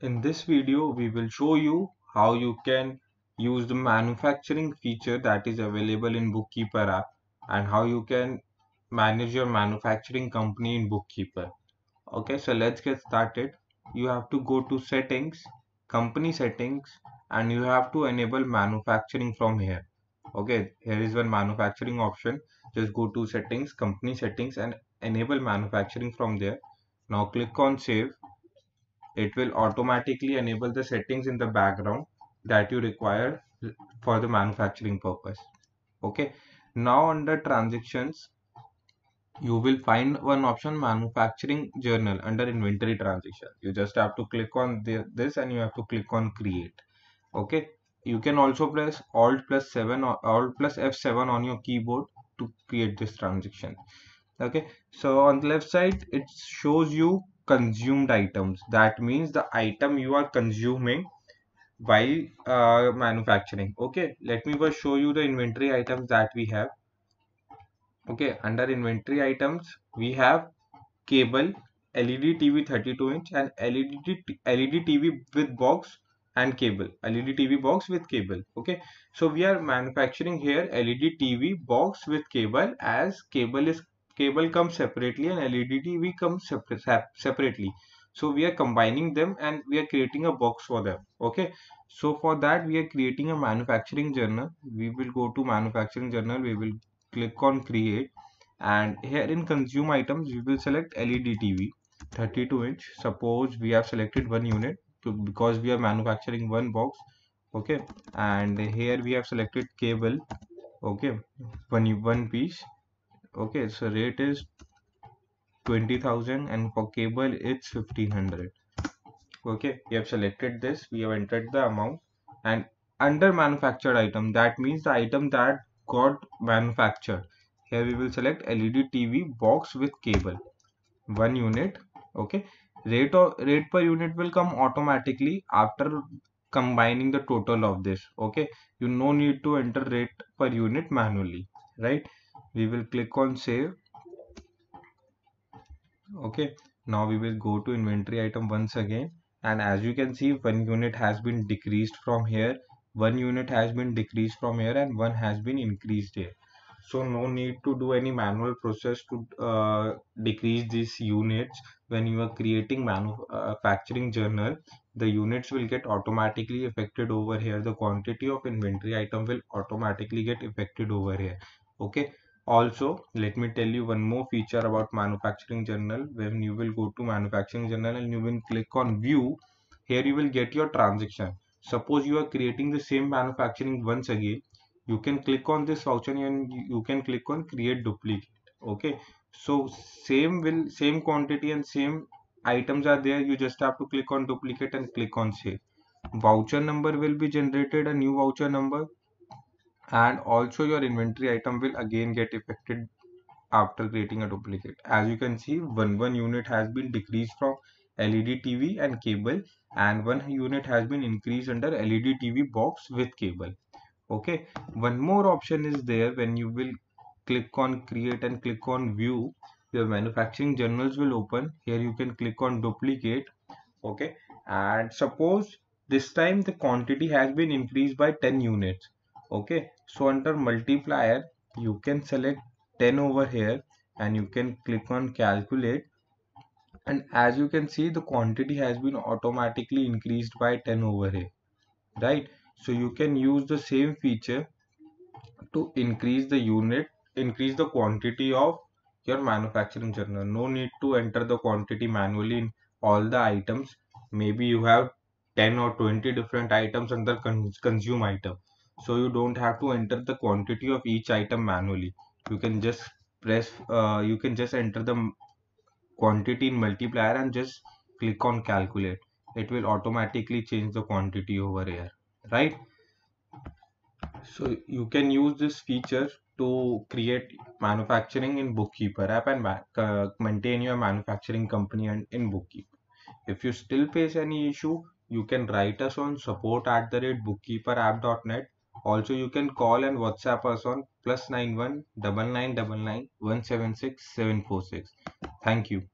In this video, we will show you how you can use the manufacturing feature that is available in Bookkeeper app and how you can manage your manufacturing company in Bookkeeper. Okay, so let's get started. You have to go to settings, company settings, and you have to enable manufacturing from here. Okay, here is one manufacturing option. Just go to settings, company settings, and enable manufacturing from there. Now click on save. It will automatically enable the settings in the background that you require for the manufacturing purpose. Okay, now under transactions you will find one option, manufacturing journal, under inventory transaction. You just have to click on this and you have to click on create. Okay, you can also press alt plus 7 or alt plus F7 on your keyboard to create this transaction. Okay, so on the left side it shows you consumed items. That means the item you are consuming while manufacturing. Okay, let me first show you the inventory items that we have. Okay, under inventory items we have cable, LED TV 32-inch and LED TV with box and cable, LED TV box with cable. Okay, so we are manufacturing here LED TV box with cable, as cable comes separately and LED TV comes separately. So we are combining them and we are creating a box for them. Okay, so for that we are creating a manufacturing journal. We will go to manufacturing journal, we will click on create, and here in consume items we will select LED TV 32-inch. Suppose we have selected one unit because we are manufacturing one box. Okay, and here we have selected cable. Okay, one piece. Okay, so rate is 20,000 and for cable it's 1,500. Okay, we have selected this, we have entered the amount, and under manufactured item, that means the item that got manufactured, here we will select LED TV box with cable, one unit. Okay, rate per unit will come automatically after combining the total of this. Okay, you no need to enter rate per unit manually, right? We will click on save. Okay, now we will go to inventory item once again, and as you can see, one unit has been decreased from here, one unit has been decreased from here, and one has been increased here. So no need to do any manual process to decrease these units. When you are creating manufacturing journal, the units will get automatically affected over here. The quantity of inventory item will automatically get affected over here. Okay, also, let me tell you one more feature about manufacturing journal. When you will go to manufacturing journal and you will click on view, here you will get your transaction. Suppose you are creating the same manufacturing once again, you can click on this voucher and you can click on create duplicate. Okay, so same quantity and same items are there. You just have to click on duplicate and click on save. Voucher number will be generated, a new voucher number, and also your inventory item will again get affected after creating a duplicate. As you can see, one unit has been decreased from LED TV and cable, and one unit has been increased under LED TV box with cable. Okay, one more option is there. When you will click on create and click on view, your manufacturing journals will open. Here you can click on duplicate. Okay, and suppose this time the quantity has been increased by 10 units. Okay, so under multiplier you can select 10 over here and you can click on calculate, and as you can see the quantity has been automatically increased by 10 over here, right? So you can use the same feature to increase the quantity of your manufacturing journal. No need to enter the quantity manually in all the items. Maybe you have 10 or 20 different items under consume item, so you don't have to enter the quantity of each item manually. You can just you can just enter the quantity in multiplier and just click on calculate. It will automatically change the quantity over here, right? So you can use this feature to create manufacturing in Bookkeeper app and maintain your manufacturing company and in Bookkeeper. If you still face any issue, you can write us on support@bookkeeperapp.net. Also, you can call and WhatsApp us on +91 9999 176 746. Thank you.